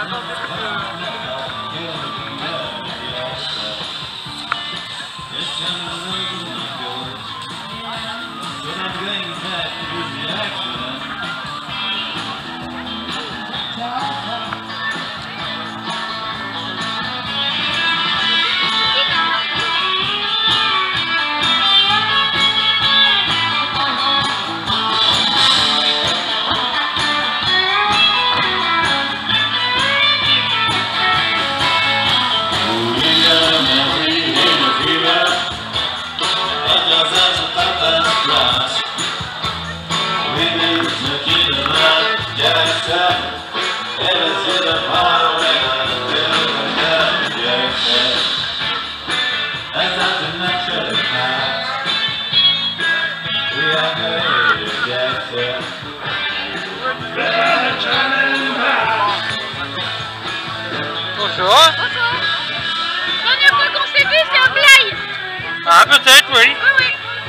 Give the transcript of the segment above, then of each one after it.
Bonjour. Dernière fois qu'on s'est vu, c'est un blague. Ah, peut-être, oui. Oui, oui.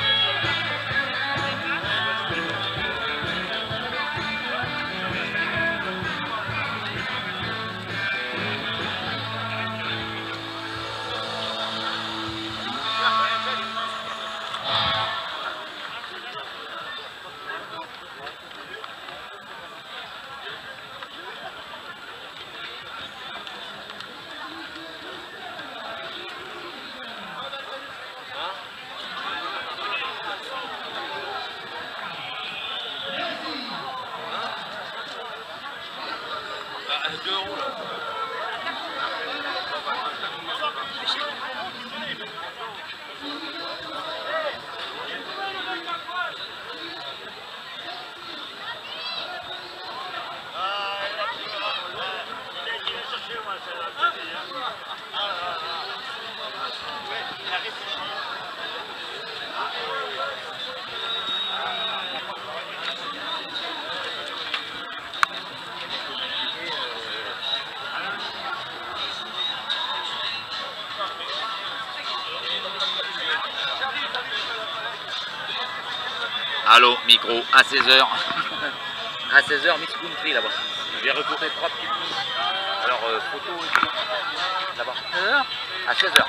Allô, micro, à 16h. À 16h, Mix Country là-bas. Je vais reporter 3 petites minutes. Alors, photo et tout. Là-bas. À 16h.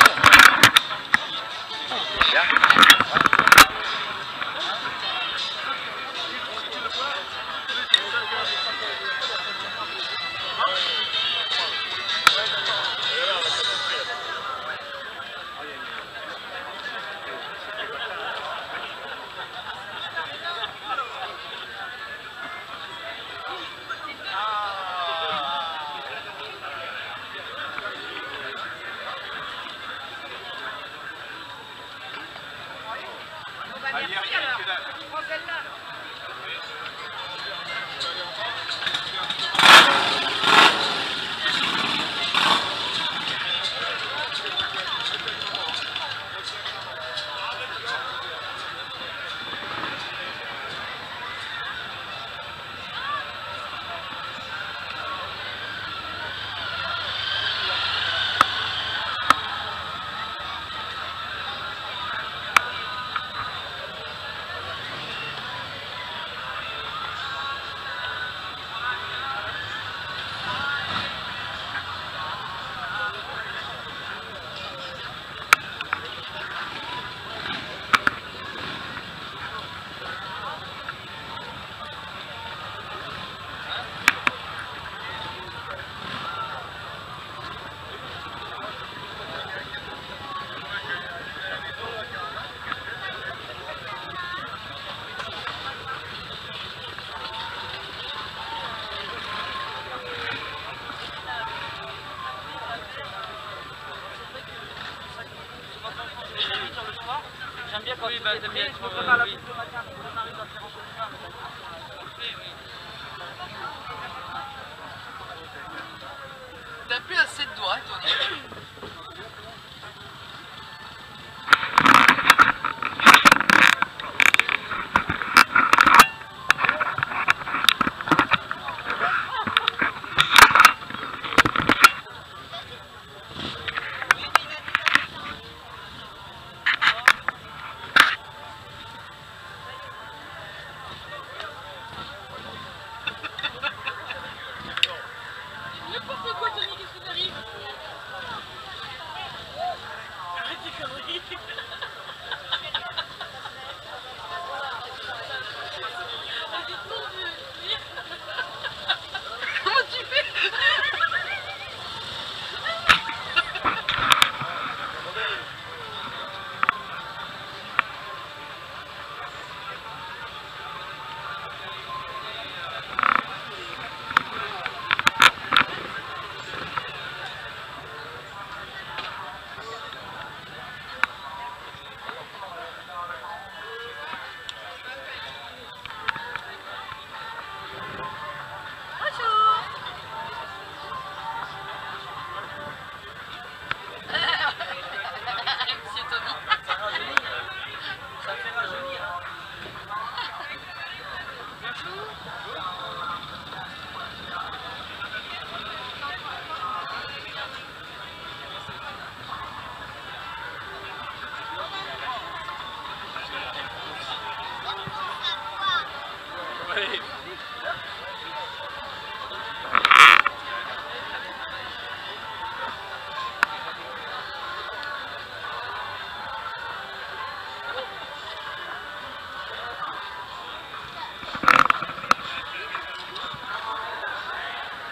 Bien. J'aime bien quand il va bien être. T'as plus assez de doigts, toi.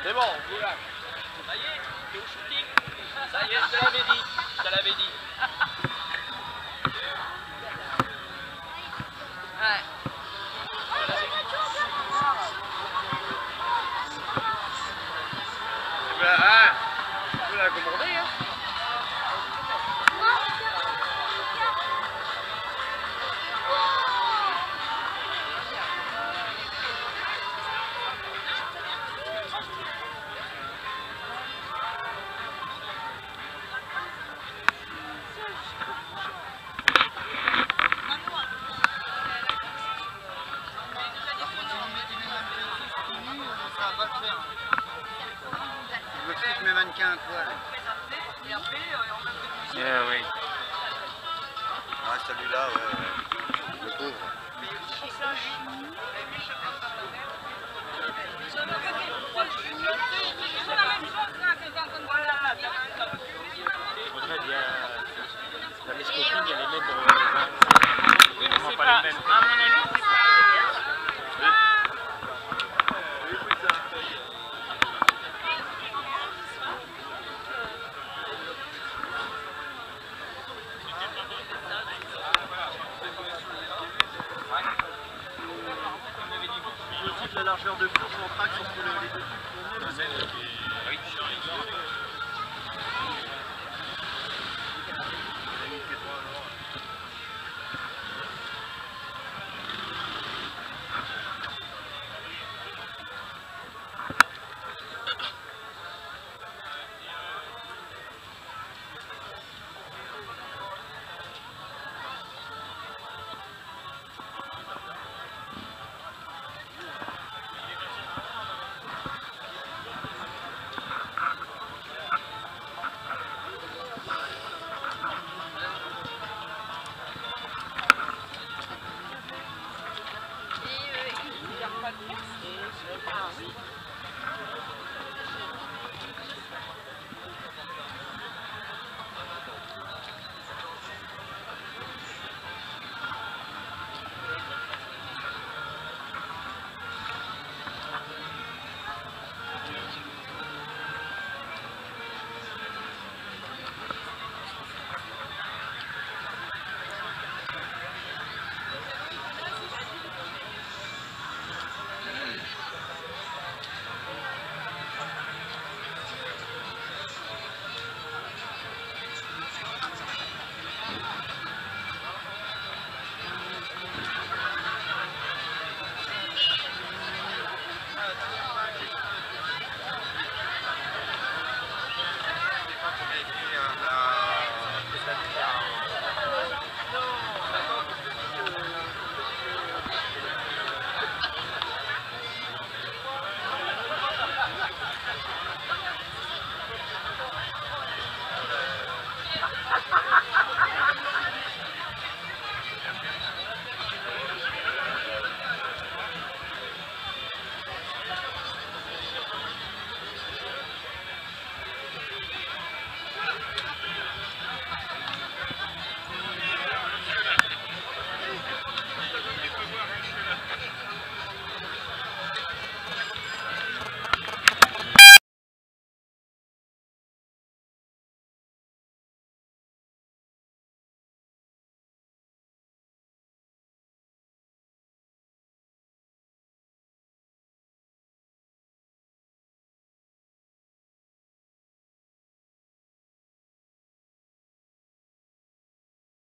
C'est bon, on vous lâche. Ça y est, t'es au shooting. Ça y est, je te l'avais dit. Je te l'avais dit. Ouais. Tu peux la commander, hein. Ça va le faire. Je me fous mes mannequins à poil. Oui. Ah, celui-là, ouais. Le pauvre. Faudrait bien. Dans les scopines, il y a les mettre. Oui, mais c'est pas les mêmes. À mon avis, c'est pas. La largeur de course en track sur les deux tubes. Et il n'y a pas de